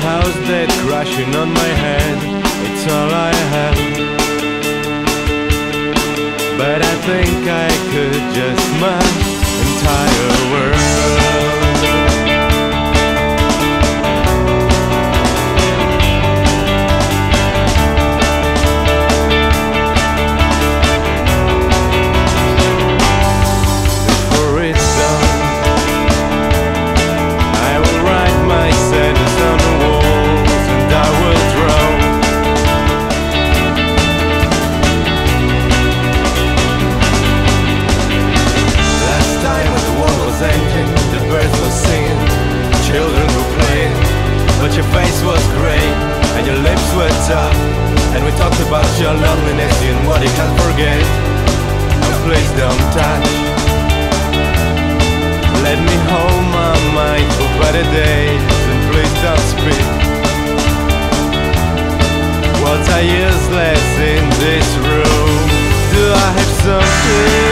house that crashing on my head, it's all I have. But I think I could just smash entire world. But your face was grey and your lips were tough, and we talked about your loneliness and what you can't forget. Oh, please don't touch. Let me hold my mind for better days, and please don't speak. Words are useless in this room. Do I have something